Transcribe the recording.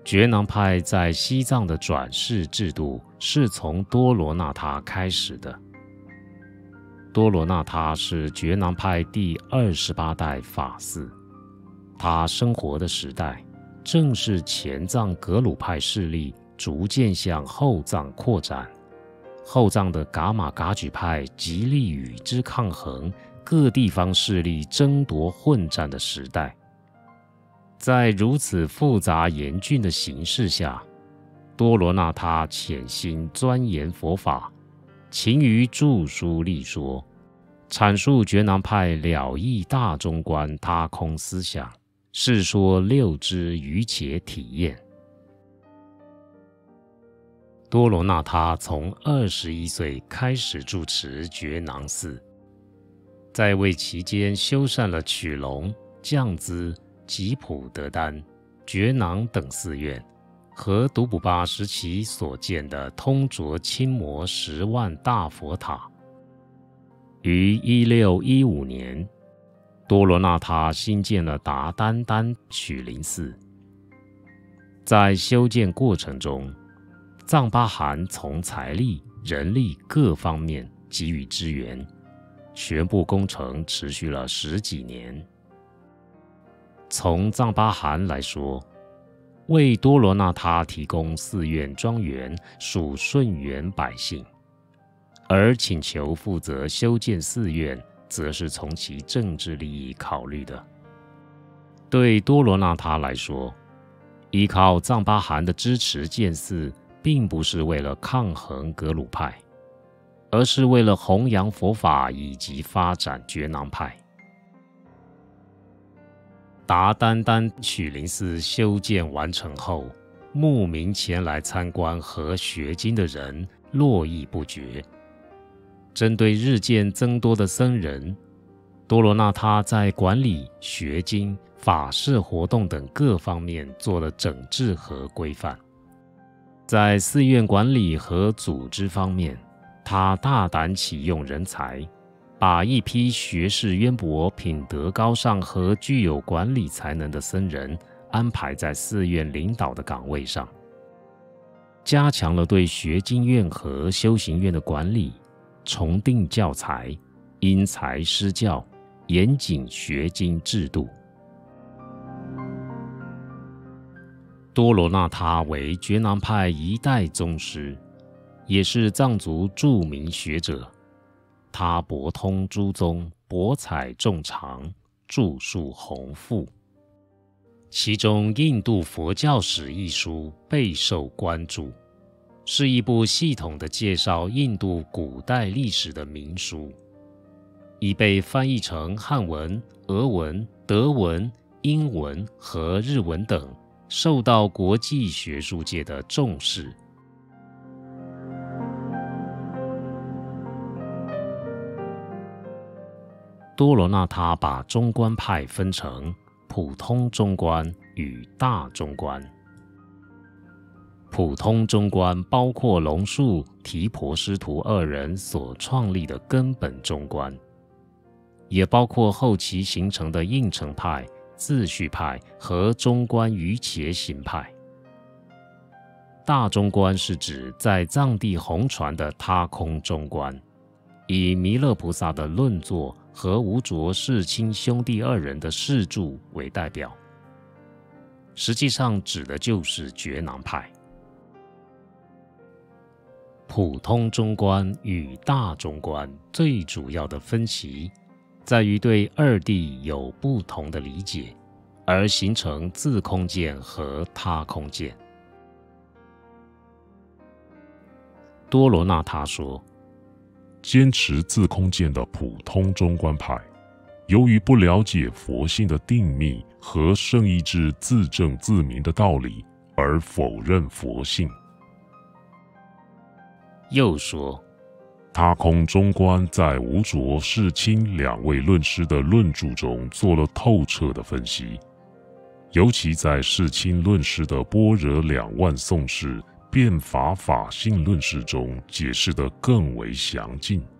觉囊派在西藏的转世制度是从多罗那他开始的。多罗那他是觉囊派第28代法嗣，他生活的时代正是前藏格鲁派势力逐渐向后藏扩展，后藏的噶玛噶举派极力与之抗衡，各地方势力争夺混战的时代。在如此复杂严峻的形势下，多罗那他潜心钻研佛法，勤于著书立说，阐述觉囊派了义大中观他空思想，是说六支瑜伽体验。多罗那他从21岁开始住持觉囊寺，在位期间修缮了曲龙、降资、吉普德丹、觉囊等寺院，和独补巴时期所建的通卓清摩10万大佛塔。于1615年，多罗那他新建了达丹丹曲林寺。在修建过程中，藏巴汗从财力、人力各方面给予支援，全部工程持续了10几年。从藏巴汗来说，为多罗那他提供寺院庄园属顺缘百姓，而请求负责修建寺院，则是从其政治利益考虑的。对多罗那他来说，依靠藏巴汗的支持建寺，并不是为了抗衡格鲁派，而是为了弘扬佛法以及发展觉囊派。达丹丹曲林寺修建完成后，慕名前来参观和学经的人络绎不绝。针对日渐增多的僧人，多罗那他在管理、学经、法事活动等各方面做了整治和规范。在寺院管理和组织方面，他大胆启用人才，把一批学识渊博、品德高尚和具有管理才能的僧人安排在寺院领导的岗位上，加强了对学经院和修行院的管理，重定教材，因材施教，严谨学经制度。多罗那他为觉囊派一代宗师，也是藏族著名学者。他博通诸宗，博采众长，著述宏富。其中《印度佛教史》一书备受关注，是一部系统的介绍印度古代历史的名书，已被翻译成汉文、俄文、德文、英文和日文等，受到国际学术界的重视。多罗那他把中观派分成普通中观与大中观。普通中观包括龙树、提婆师徒2人所创立的根本中观，也包括后期形成的应成派、自序派和中观瑜伽行派。大中观是指在藏地弘传的他空中观，以弥勒菩萨的论作和无着世亲兄弟2人的释著为代表，实际上指的就是觉囊派。普通中观与大中观最主要的分歧在于对二谛有不同的理解，而形成自空见和他空见。多罗那他说， 坚持自空见的普通中观派，由于不了解佛性的定密和圣意志自证自明的道理，而否认佛性。 又说， 他空中观在无着、世亲2位论师的论著中做了透彻的分析，尤其在世亲论师的般若2万颂释辩法法性论释中解释得更为详尽。